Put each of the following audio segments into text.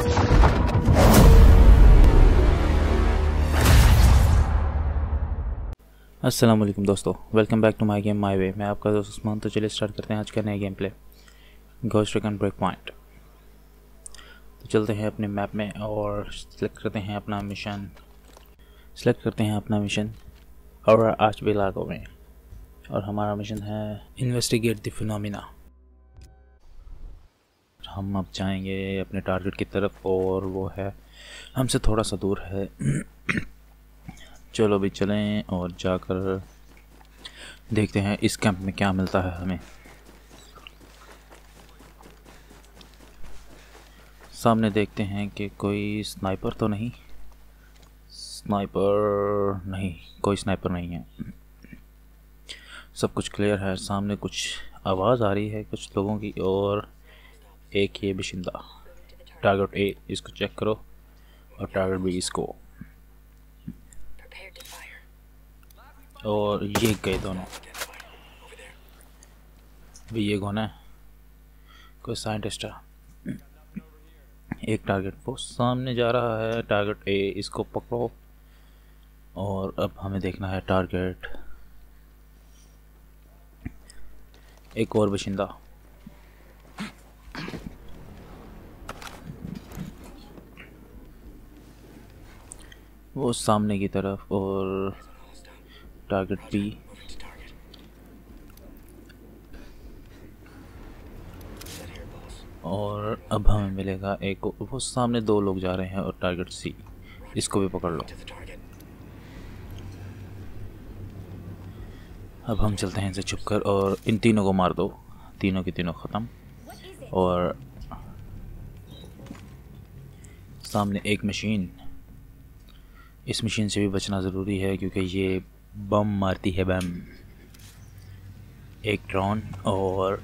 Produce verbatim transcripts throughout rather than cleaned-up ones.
अस्सलाम वालेकुम दोस्तों, welcome back to my game my way. मैं आपका दोस्त उस्मान। तो चलिए स्टार्ट करते हैं आज का नया game play, Ghost Recon Breakpoint. तो चलते हैं अपने मैप में और सिलेक्ट करते हैं अपना मिशन सिलेक्ट करते हैं अपना मिशन और आज भी लागू में। और हमारा मिशन है इन्वेस्टिगेट द फिनोमिना। हम अब जाएंगे अपने टारगेट की तरफ और वो है हमसे थोड़ा सा दूर है। चलो भी चलें और जाकर देखते हैं इस कैंप में क्या मिलता है हमें। सामने देखते हैं कि कोई स्नाइपर तो नहीं स्नाइपर नहीं कोई स्नाइपर नहीं है। सब कुछ क्लियर है। सामने कुछ आवाज़ आ रही है कुछ लोगों की और एक ये बाशिंदा। टारगेट ए इसको चेक करो और टारगेट बी इसको, और ये गए दोनों। भी ये कौन है? कोई साइंटिस्ट है। एक टारगेट वो सामने जा रहा है, टारगेट ए इसको पकड़ो। और अब हमें देखना है टारगेट एक और बाशिंदा। वो सामने की तरफ और टारगेट बी। और अब हमें मिलेगा एक, वो सामने दो लोग जा रहे हैं और टारगेट सी इसको भी पकड़ लो। अब हम चलते हैं इनसे छुपकर और इन तीनों को मार दो। तीनों की तीनों ख़त्म। और सामने एक मशीन, इस मशीन से भी बचना ज़रूरी है क्योंकि ये बम मारती है। बम एक ड्रोन और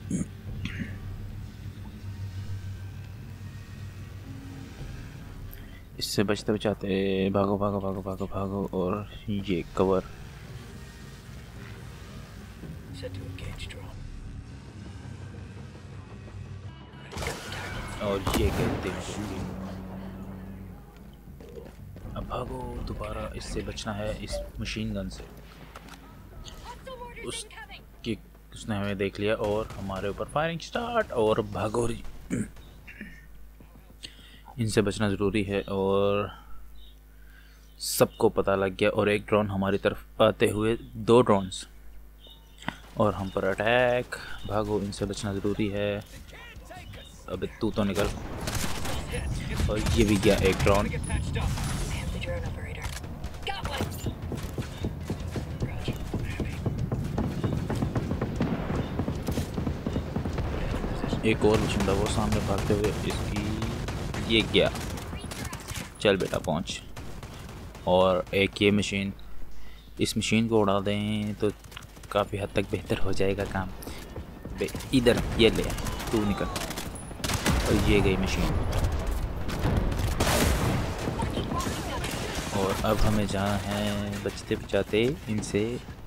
इससे बचते बचाते भागो भागो भागो भागो भागो। और ये कवर और ये कहते हैं अब भागो दोबारा। इससे बचना है इस मशीन गन से। उसकी उसने हमें देख लिया और हमारे ऊपर फायरिंग स्टार्ट। और भागो, इनसे बचना ज़रूरी है। और सबको पता लग गया और एक ड्रोन हमारी तरफ आते हुए, दो ड्रोन्स और हम पर अटैक। भागो, इनसे बचना ज़रूरी है। अबे तू तो निकल। और ये भी गया एक ड्रोन। एक और बाशिंदा वो सामने भागते हुए, इसकी ये गया। चल बेटा पहुंच। और एक ये मशीन, इस मशीन को उड़ा दें तो काफ़ी हद तक बेहतर हो जाएगा काम। बे इधर ये ले, तू निकल। और ये गई मशीन। और अब हमें जाना है बचते बचाते इनसे।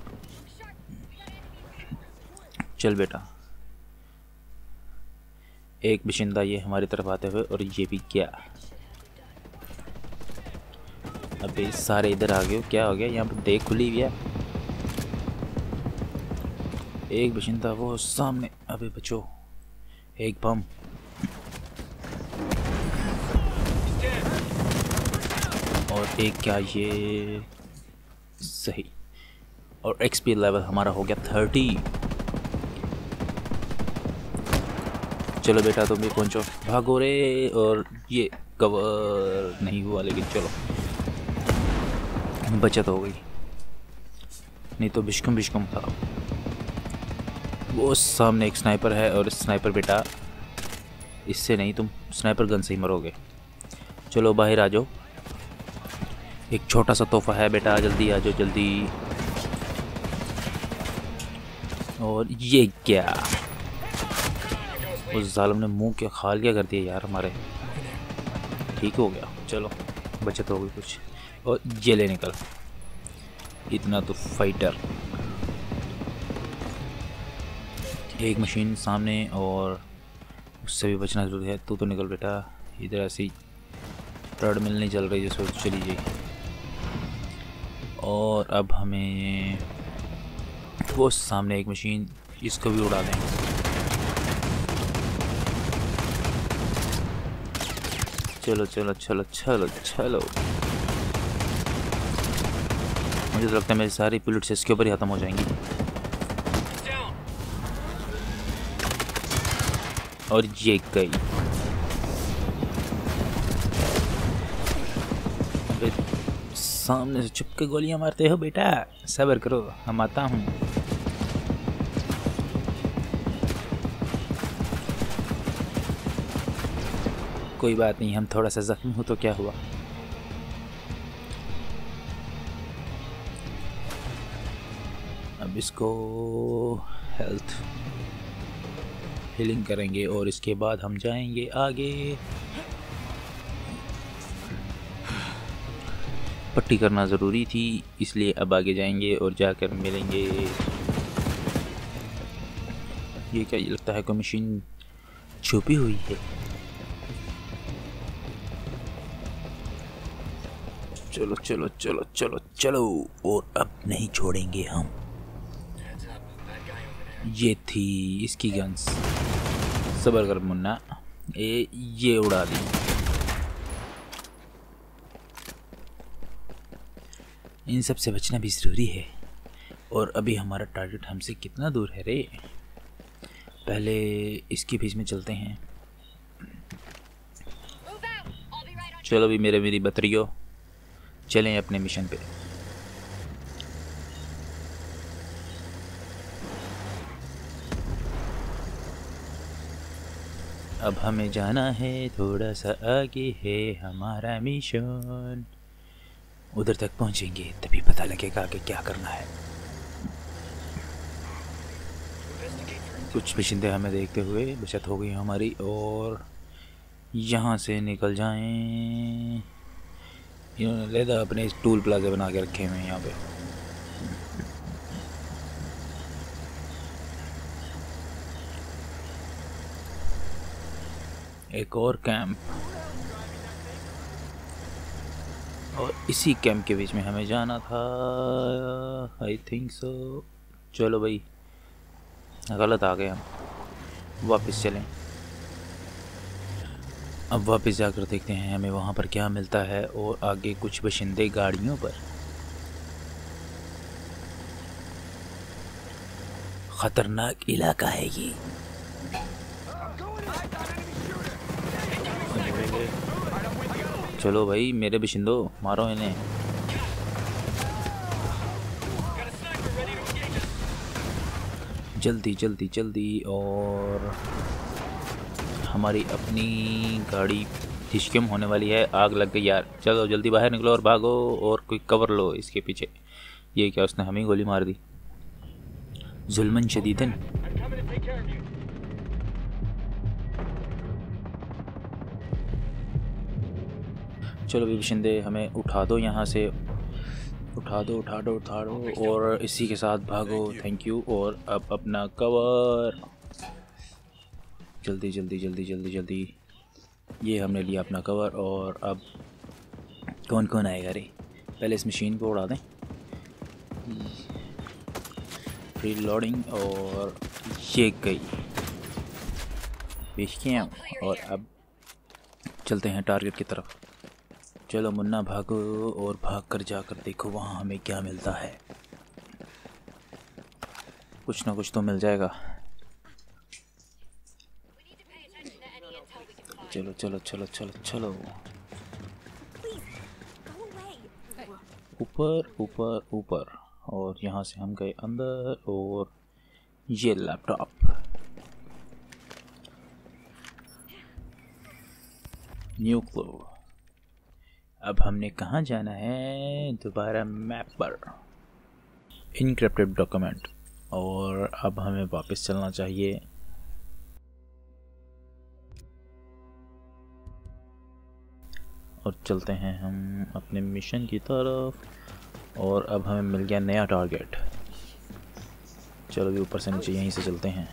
चल बेटा। एक बाशिंदा ये हमारी तरफ आते हुए और ये भी गया। अबे सारे इधर आ गए, क्या हो गया? यहाँ पर देख खुली हुई है। एक बाशिंदा वो सामने, अबे बचो। एक बम और एक क्या ये सही। और एक्सपी लेवल हमारा हो गया थर्टी। चलो बेटा तुम भी पहुंचो, भागो रे। और ये कवर नहीं हुआ लेकिन चलो बचत हो गई, नहीं तो बिश्कम बिश्कम था। वो सामने एक स्नाइपर है और स्नाइपर बेटा इससे नहीं, तुम स्नाइपर गन से ही मरोगे। चलो बाहर आ जाओ, एक छोटा सा तोहफा है बेटा, जल्दी आ जाओ जल्दी। और ये क्या, उस जालिम ने मुंह क्या खाल क्या कर दिया यार हमारे। ठीक हो गया, चलो बचत हो गई कुछ। और ये ले निकल, इतना तो फाइटर। एक मशीन सामने और उससे भी बचना जरूरी है। तू तो निकल बेटा, इधर ऐसे ही ट्रेडमिल नहीं चल रही जिसको चली जाए। और अब हमें वो सामने एक मशीन, इसको भी उड़ा दें। चलो चलो चलो चलो चलो। मुझे तो लगता है मेरी सारी बुलेट्स इसके ऊपर ही ख़त्म हो जाएंगी। और ये गई। सामने से छुप के गोलियां मारते हो बेटा, सब्र करो, हम आता हूँ। कोई बात नहीं, हम थोड़ा सा जख्मी हो तो क्या हुआ। अब इसको हेल्थ हीलिंग करेंगे और इसके बाद हम जाएंगे आगे। पट्टी करना ज़रूरी थी, इसलिए अब आगे जाएंगे और जाकर मिलेंगे। ये क्या, ये लगता है कोई मशीन छुपी हुई है। चलो चलो चलो चलो चलो, और अब नहीं छोड़ेंगे हम। ये थी इसकी गन्स। सब्र कर मुन्ना, ये ये उड़ा दी। इन सब से बचना भी ज़रूरी है। और अभी हमारा टारगेट हमसे कितना दूर है रे। पहले इसके बीच में चलते हैं। चलो भी मेरे मेरी बतरियो, चलें अपने मिशन पे। अब हमें जाना है, थोड़ा सा आगे है हमारा मिशन। उधर तक पहुंचेंगे तभी पता लगेगा कि क्या करना है। कुछ बाशिंदे हमें देखते हुए बचत हो गई हमारी, और यहाँ से निकल जाएं। इन्होंने लेदा अपने टूल प्लाजा बना के रखे हुए हैं यहाँ पे। एक और कैंप, और इसी कैंप के बीच में हमें जाना था, आई थिंक सो। चलो भाई, गलत आ गए हम, वापस चलें। अब वापस जाकर देखते हैं हमें वहाँ पर क्या मिलता है। और आगे कुछ बाशिंदे गाड़ियों पर। खतरनाक इलाका है ये। चलो भाई मेरे बाशिंदो, मारो इन्हें। जल्दी जल्दी जल्दी। और हमारी अपनी गाड़ी डिस्कम होने वाली है, आग लग गई यार। चलो जल्दी बाहर निकलो और भागो, और कोई कवर लो इसके पीछे। ये क्या, उसने हमें गोली मार दी जुल्मन शदीदन। चलो भी बाशिंदे, हमें उठा दो यहाँ से, उठा दो उठा दो उठा दो, और इसी के साथ भागो। Thank you. और अब अपना कवर, जल्दी जल्दी जल्दी जल्दी जल्दी। ये हमने लिया अपना कवर। और अब कौन कौन आएगा रे, पहले इस मशीन को उड़ा दें। रीलोडिंग, और ये गई बेशकियाँ। और अब चलते हैं टारगेट की तरफ। चलो मुन्ना भागो, और भाग कर जाकर देखो वहाँ हमें क्या मिलता है। कुछ ना कुछ तो मिल जाएगा। चलो चलो चलो चलो चलो, ऊपर ऊपर ऊपर। और यहाँ से हम गए अंदर, और ये लैपटॉप। न्यू क्लो। अब हमने कहाँ जाना है, दोबारा मैप पर। Encrypted document. और अब हमें वापस चलना चाहिए। और चलते हैं हम अपने मिशन की तरफ। और अब हमें मिल गया नया टारगेट। चलो भी ऊपर से नीचे यहीं से चलते हैं।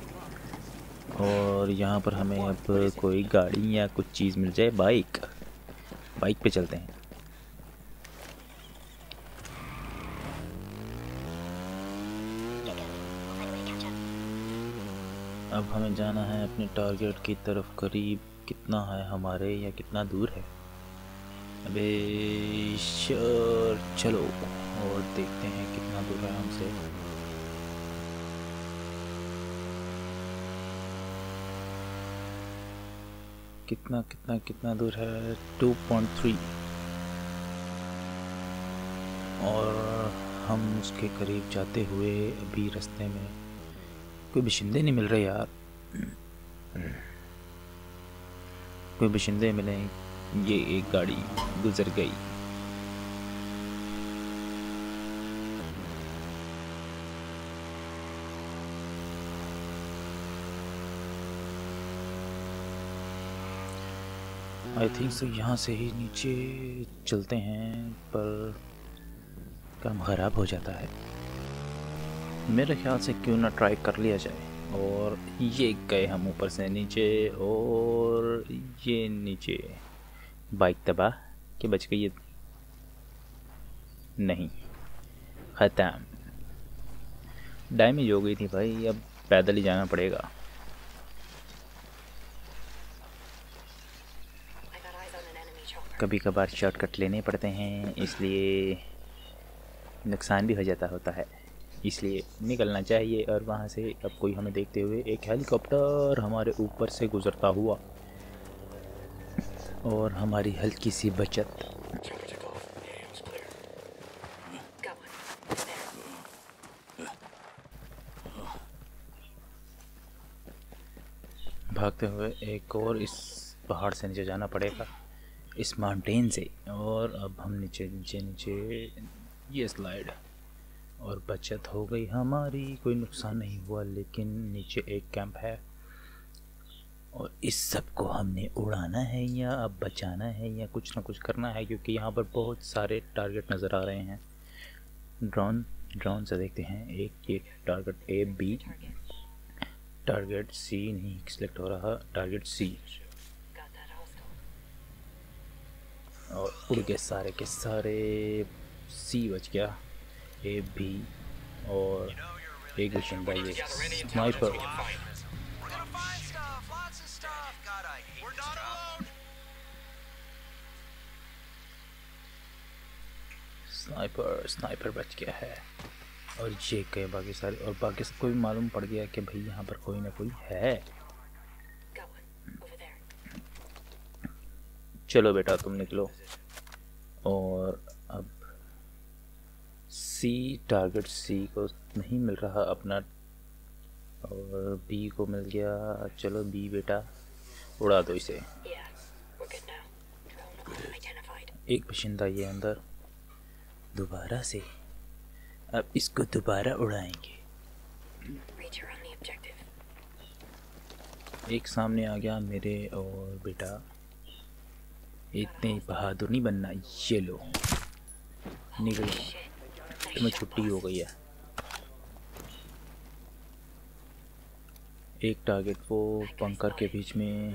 और यहाँ पर हमें अब कोई गाड़ी या कुछ चीज़ मिल जाए, बाइक। बाइक पे चलते हैं। अब हमें जाना है अपने टारगेट की तरफ। करीब कितना है हमारे, या कितना दूर है? अबे श्योर, चलो और देखते हैं कितना दूर है हमसे। कितना कितना कितना दूर है? Two point three. और हम उसके करीब जाते हुए अभी रास्ते में कोई बाशिंदे नहीं मिल रहे यार। कोई बाशिंदे मिले। ये एक गाड़ी गुजर गई। आई थिंक सो यहाँ से ही नीचे चलते हैं, पर काम ख़राब हो जाता है। मेरे ख्याल से क्यों ना ट्राई कर लिया जाए। और ये गए हम ऊपर से नीचे, और ये नीचे। बाइक तबाह कि बच गई? ये नहीं, ख़त्म, डैमेज हो गई थी भाई। अब पैदल ही जाना पड़ेगा। कभी कभार शॉर्टकट लेने पड़ते हैं, इसलिए नुकसान भी हो जाता होता है, इसलिए निकलना चाहिए। और वहाँ से अब कोई हमें देखते हुए एक हेलीकॉप्टर हमारे ऊपर से गुजरता हुआ, और हमारी हल्की सी बचत। भागते हुए एक और इस पहाड़ से नीचे जाना पड़ेगा, इस माउंटेन से। और अब हम नीचे नीचे नीचे, ये स्लाइड, और बचत हो गई हमारी। कोई नुकसान नहीं हुआ, लेकिन नीचे एक कैंप है, और इस सब को हमने उड़ाना है, या अब बचाना है, या कुछ ना कुछ करना है, क्योंकि यहाँ पर बहुत सारे टारगेट नज़र आ रहे हैं। ड्रोन ड्रोन से देखते हैं। एक ये target A, B, target C नहीं सिलेक्ट हो रहा, टारगेट सी। और उड़ के सारे के सारे। सी बच गया, ए, बी, और एक बाशिंदा ये स्नाइपर। स्नाइपर स्नाइपर बच गया है। और ये गए बाकी सारे, और बाकी सबको भी मालूम पड़ गया कि भाई यहाँ पर कोई ना कोई है। चलो बेटा तुम निकलो। और अब सी, टारगेट सी को नहीं मिल रहा अपना, और बी को मिल गया। चलो बी बेटा उड़ा दो इसे। एक बाशिंदा ये अंदर, दोबारा से। अब इसको दोबारा उड़ाएंगे। एक सामने आ गया मेरे, और बेटा इतने बहादुर नहीं बनना। ये लो, निकल, तुम्हें छुट्टी हो गई है। एक टारगेट वो बंकर के बीच में,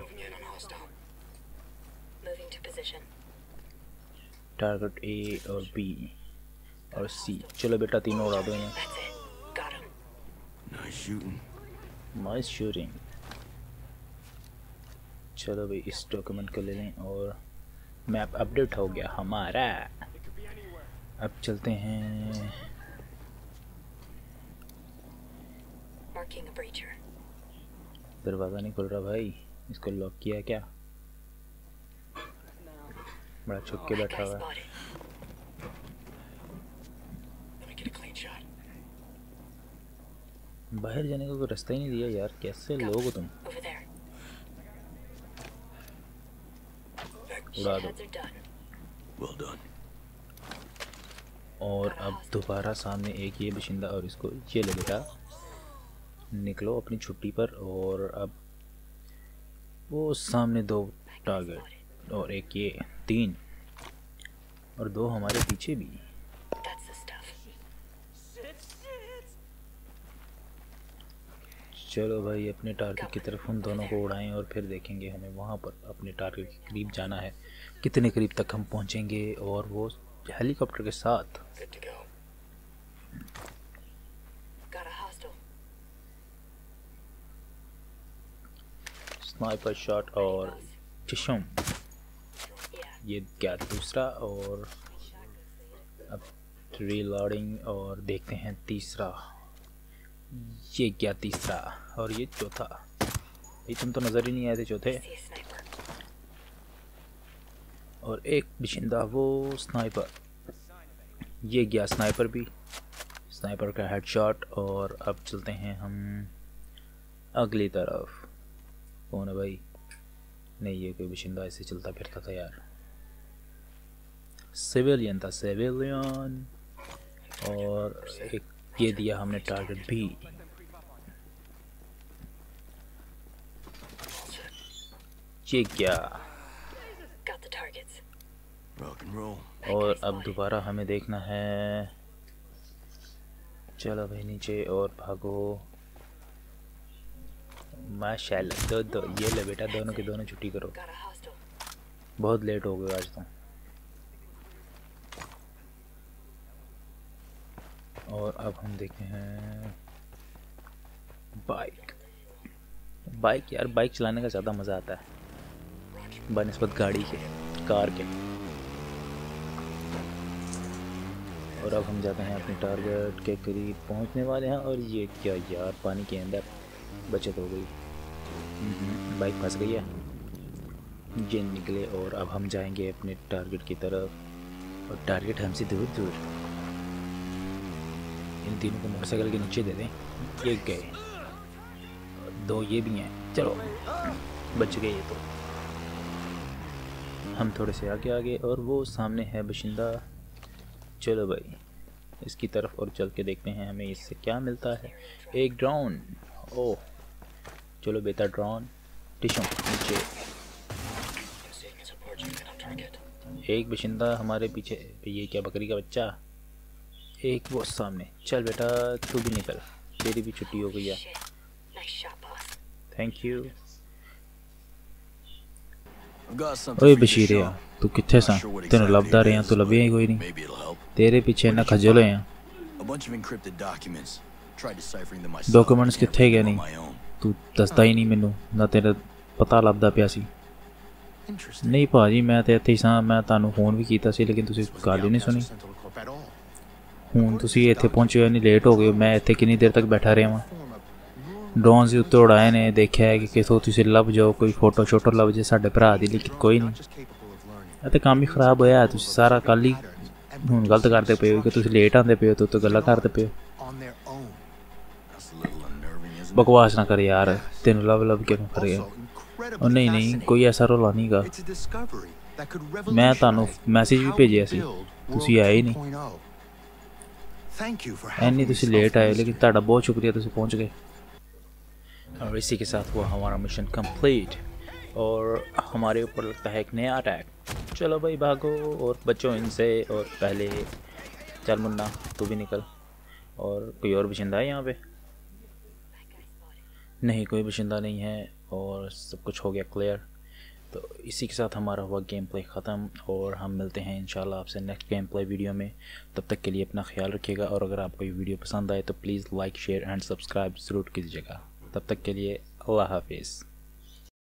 टारगेट ए और बी और सी। चलो बेटा तीनों उड़ा दो इन्हें। Nice shooting. चलो भाई इस डॉक्यूमेंट को ले लें, और मैप अपडेट हो गया हमारा। अब चलते हैं। दरवाज़ा नहीं खुल रहा भाई, इसको लॉक किया क्या? बड़ा छुप के बैठा हुआ है। बाहर जाने का कोई रास्ता ही नहीं दिया यार, कैसे लोग हो तुम? उड़ा दो। और अब दोबारा सामने एक ये बाशिंदा, और इसको ये ले बेटा, निकलो अपनी छुट्टी पर। और अब वो सामने दो टारगेट, और एक ये, तीन, और दो हमारे पीछे भी। चलो भाई अपने टारगेट की तरफ उन दोनों को उड़ाएं और फिर देखेंगे हमें वहाँ पर अपने टारगेट के करीब जाना है, कितने करीब तक हम पहुँचेंगे और वो हेलीकॉप्टर के साथ। स्नाइपर शॉट और चिशम, ये क्या दूसरा, और अब रीलोडिंग और देखते हैं तीसरा, ये क्या तीसरा और ये चौथा। ये तुम तो नज़र ही नहीं आए थे चौथे। और एक बिशिंदा वो स्नाइपर, ये गया स्नाइपर भी, स्नाइपर का हेडशॉट। और अब चलते हैं हम अगली तरफ। कौन है भाई? नहीं, ये कोई बिशिंदा ऐसे चलता फिरता था यार, सिविलियन था, सिविलियन। और एक ये दिया हमने टारगेट भी। ये क्या? और अब दोबारा हमें देखना है। चलो भाई नीचे और भागो। माशाल्लाह, दो दो ये ले बेटा, दोनों के दोनों छुट्टी करो, बहुत लेट हो गए आज तो। और अब हम देखते हैं बाइक। बाइक यार, बाइक चलाने का ज़्यादा मज़ा आता है बनिस्बत गाड़ी के, कार के। और अब हम जाते हैं अपने टारगेट के करीब पहुंचने वाले हैं। और ये क्या यार, पानी के अंदर बचत हो गई, बाइक फंस गई है। ये निकले और अब हम जाएंगे अपने टारगेट की तरफ। और टारगेट हमसे दूर दूर। इन तीनों को मोटरसाइकिल के नीचे दे दें। ये गए, दो ये भी हैं, चलो बच गए ये तो। हम थोड़े से आगे आगे और वो सामने है बशिंदा। चलो भाई इसकी तरफ और चल के देखते हैं हमें इससे क्या मिलता है। एक ड्रोन, ओह चलो बेटा ड्रोन। टिशम नीचे, एक बशिंदा हमारे पीछे, ये क्या बकरी का बच्चा। एक वो सामने, चल बेटा तू भी निकल, तेरी भी छुट्टी हो गई है। Thank you. ओए बशीरिया तू किथे सा? तेन लभदा रहा, तू लभ्या ही कोई नहीं, तेरे पीछे इन्ना खजल होया। डॉक्यूमेंट्स किथे गए नहीं, तू दसदा ही नहीं मैनू, ना तेरा पता लभदा पिया सी। नहीं भाजी मैं तो इत्थे ही सां, मैं तुहानू फोन भी कीता सी लेकिन तुसीं गल ही नहीं सुनी। हुण तुसीं इत्थे पहुंचे हो, नहीं लेट हो गए, मैं इत्थे कितनी देर तक बैठा रहा वां। ड्रोन से उत्ते उड़ाए ने, देखा है कि कितों तुसीं लभ जाओ, कोई फोटो शोटो लभ जाए साडे भरा दी, लेकिन कोई नहीं। ਇਹ काम ही खराब होया है। तुसीं सारा कल ही हुण गलत करते पे हो कि तुसीं लेट आंदे पे हो, तो उत्ते गल्लां करदे पे हो। बकवास ना कर यार, तेन लव लव के कर गया। और नहीं नहीं कोई ऐसा रौला नहीं गा, मैं तुहानू मैसेज भी भेजिया सी, तुसीं आए ही नहीं। एनी तुसीं लेट आए, लेकिन तुहाडा बहुत शुक्रिया, तुसीं पहुंच गए। और इसी के साथ हुआ हमारा मिशन कंप्लीट और हमारे ऊपर लगता है एक नया अटैक। चलो भाई भागो और बचो इनसे। और पहले चल मुन्ना तू भी निकल। और कोई और बशिंदा है यहाँ पे? नहीं कोई बशिंदा नहीं है और सब कुछ हो गया क्लियर। तो इसी के साथ हमारा हुआ गेम प्ले ख़त्म और हम मिलते हैं इंशाल्लाह आपसे नेक्स्ट गेम प्ले वीडियो में। तब तक के लिए अपना ख्याल रखिएगा और अगर आपको ये वीडियो पसंद आए तो please like share and subscribe ज़रूर कीजिएगा। तब तक के लिए अल्लाह हाफिज़।